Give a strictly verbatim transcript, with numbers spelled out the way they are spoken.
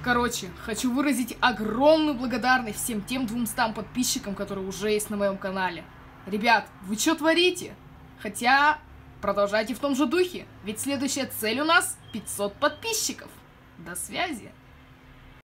Короче, хочу выразить огромную благодарность всем тем двумстам подписчикам, которые уже есть на моем канале. Ребят, вы что творите? Хотя, продолжайте в том же духе, ведь следующая цель у нас пятьсот подписчиков. До связи!